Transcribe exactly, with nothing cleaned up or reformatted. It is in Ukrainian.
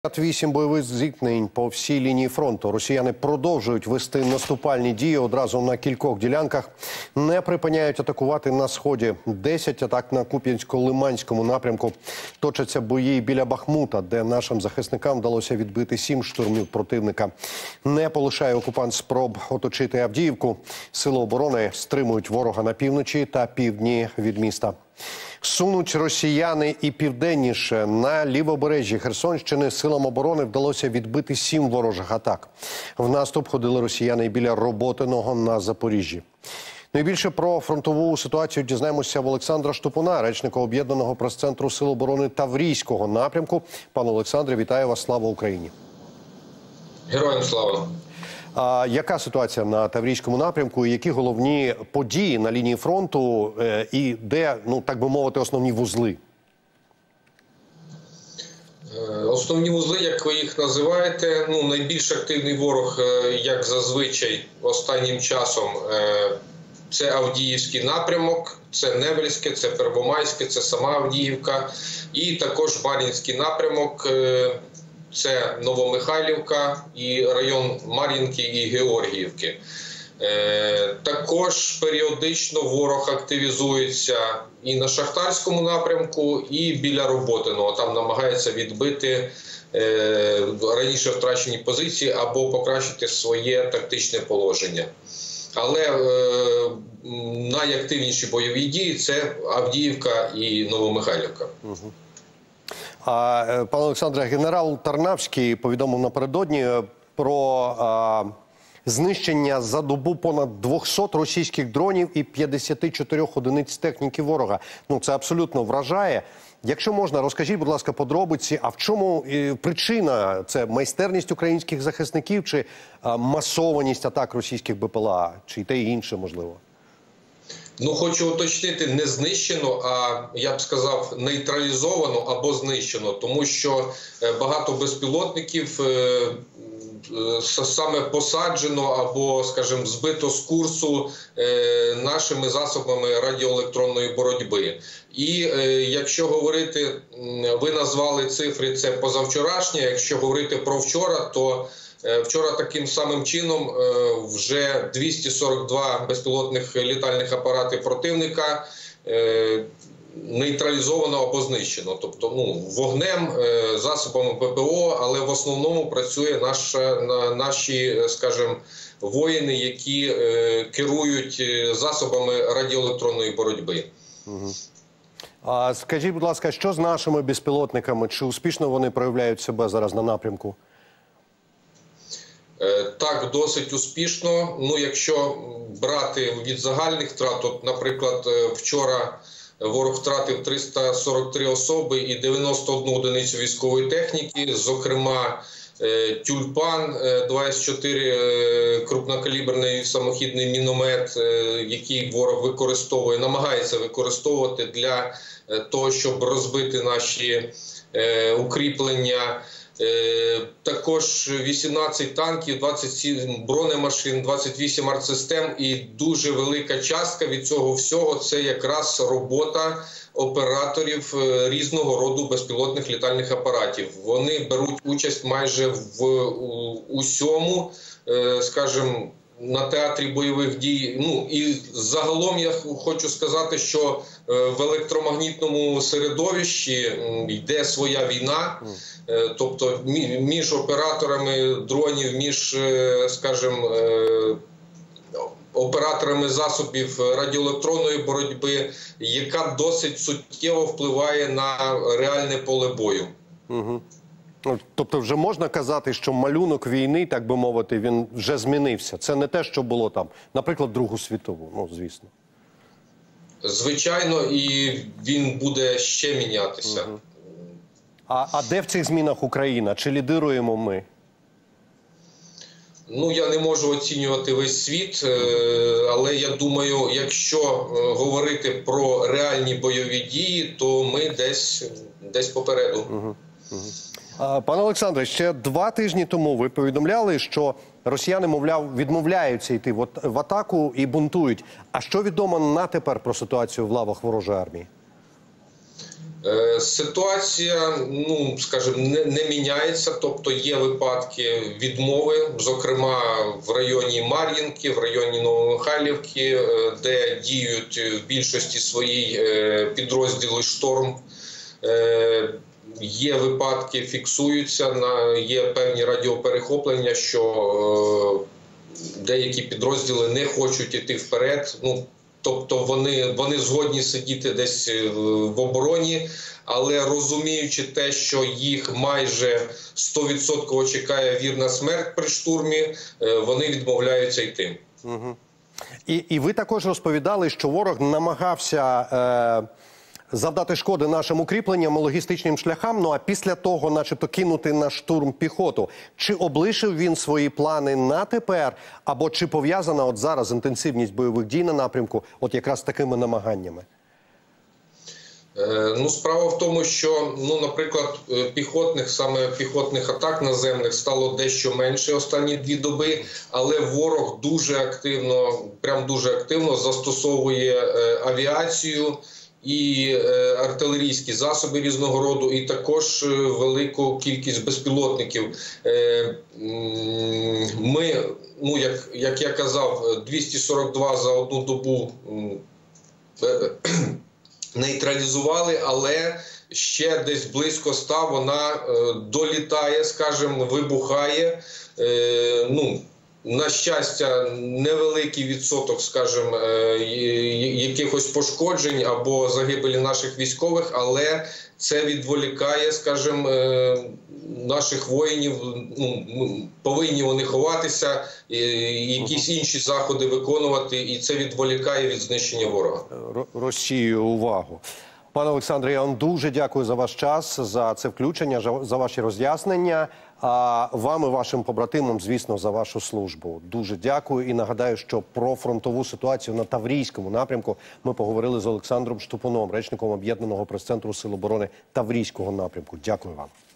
Вісім бойових зіткнень по всій лінії фронту. Росіяни продовжують вести наступальні дії одразу на кількох ділянках. Не припиняють атакувати на Сході. Десять атак на Куп'янсько-Лиманському напрямку. Точаться бої біля Бахмута, де нашим захисникам вдалося відбити сім штурмів противника. Не полишає окупант спроб оточити Авдіївку. Сили оборони стримують ворога на півночі та півдні від міста. Сунуть росіяни і південніше. На лівобережжі Херсонщини силам оборони вдалося відбити сім ворожих атак. В наступ ходили росіяни і біля Роботиного на Запоріжжі. Найбільше про фронтову ситуацію дізнаємося в Олександра Штупуна, речника Об'єднаного прес-центру Сил оборони Таврійського напрямку. Пане Олександре, вітаю вас. Слава Україні! Героям слава! А яка ситуація на Таврійському напрямку? І які головні події на лінії фронту? Е, і де, ну так би мовити, основні вузли? Основні вузли, як ви їх називаєте, ну, найбільш активний ворог, як зазвичай, останнім часом, це Авдіївський напрямок, це Невельське, це Первомайське, це сама Авдіївка. І також Мар'їнський напрямок, це Новомихайлівка і район Мар'їнки і Георгіївки. Е, також періодично ворог активізується і на Шахтарському напрямку, і біля Роботиного. Там намагається відбити е, раніше втрачені позиції або покращити своє тактичне положення. Але е, найактивніші бойові дії – це Авдіївка і Новомихайлівка. Угу. А, пане Олександре, генерал Тарнавський повідомив напередодні про а, знищення за добу понад двохсот російських дронів і п'ятдесят чотири одиниць техніки ворога. Ну, це абсолютно вражає. Якщо можна, розкажіть, будь ласка, подробиці, а в чому і, причина? Це майстерність українських захисників чи а, масованість атак російських БПЛА, чи те і інше, можливо? Ну, хочу уточнити, не знищено, а, я б сказав, нейтралізовано або знищено. Тому що багато безпілотників саме посаджено або, скажімо, збито з курсу нашими засобами радіоелектронної боротьби. І якщо говорити, ви назвали цифри, це позавчорашнє, якщо говорити про вчора, то вчора таким самим чином вже двісті сорок два безпілотних літальних апарати противника нейтралізовано або знищено. Тобто, ну, вогнем, засобами ППО, але в основному працює наша, наші, скажімо, воїни, які керують засобами радіоелектронної боротьби. Угу. А скажіть, будь ласка, що з нашими безпілотниками? Чи успішно вони проявляють себе зараз на напрямку? Так, досить успішно. Ну, якщо брати від загальних втрат, от, наприклад, вчора ворог втратив триста сорок три особи і дев'яносто одну одиницю військової техніки, зокрема Тюльпан, двадцять чотири крупнокаліберний самохідний міномет, який ворог використовує, намагається використовувати для того, щоб розбити наші укріплення. Також вісімнадцять танків, двадцять сім бронемашин, двадцять вісім артсистем, і дуже велика частка від цього всього – це якраз робота операторів різного роду безпілотних літальних апаратів. Вони беруть участь майже в усьому, скажімо, на театрі бойових дій. Ну, і загалом я хочу сказати, що в електромагнітному середовищі йде своя війна, тобто між операторами дронів, між, скажімо, операторами засобів радіоелектронної боротьби, яка досить суттєво впливає на реальне поле бою. Угу. Тобто вже можна казати, що малюнок війни, так би мовити, він вже змінився? Це не те, що було там, наприклад, Другу світову, ну, звісно. Звичайно, і він буде ще мінятися. Угу. А, а де в цих змінах Україна? Чи лідируємо ми? Ну, я не можу оцінювати весь світ, але я думаю, якщо говорити про реальні бойові дії, то ми десь, десь попереду. Угу. Угу. Пане Олександре, ще два тижні тому ви повідомляли, що росіяни, мовляв, відмовляються йти в атаку і бунтують. А що відомо на тепер про ситуацію в лавах ворожої армії? Ситуація, ну, скажімо, не, не міняється, тобто є випадки відмови, зокрема в районі Мар'їнки, в районі Новомихайлівки, де діють в більшості своїй підрозділи «Шторм». Є випадки, фіксуються, є певні радіоперехоплення, що деякі підрозділи не хочуть йти вперед. Ну, тобто вони, вони згодні сидіти десь в обороні, але розуміючи те, що їх майже сто відсотків чекає вірна смерть при штурмі, вони відмовляються йти. Угу. І, і ви також розповідали, що ворог намагався е, завдати шкоди нашим укріпленням, логістичним шляхам, ну а після того начебто кинути на штурм піхоту. Чи облишив він свої плани на тепер, або чи пов'язана от зараз інтенсивність бойових дій на напрямку от якраз з такими намаганнями? Ну, справа в тому, що, ну, наприклад, піхотних, саме піхотних атак наземних стало дещо менше останні дві доби, але ворог дуже активно, прям дуже активно застосовує авіацію і артилерійські засоби різного роду, і також велику кількість безпілотників. Ми, ну, як, як я казав, двісті сорок два за одну добу нейтралізували, але ще десь близько ста вона е, долітає, скажімо, вибухає. Е, ну, на щастя, невеликий відсоток, скажімо, е, якихось пошкоджень або загибелі наших військових, але це відволікає, скажімо, е, наших воїнів. Ну, повинні вони ховатися, е, якісь інші заходи виконувати, і це відволікає від знищення ворога. Розсіює увагу. Пане Олександре, я вам дуже дякую за ваш час, за це включення, за ваші роз'яснення. А вам і вашим побратимам, звісно, за вашу службу. Дуже дякую і нагадаю, що про фронтову ситуацію на Таврійському напрямку ми поговорили з Олександром Штупуном, речником Об'єднаного прес-центру Сил оборони Таврійського напрямку. Дякую вам.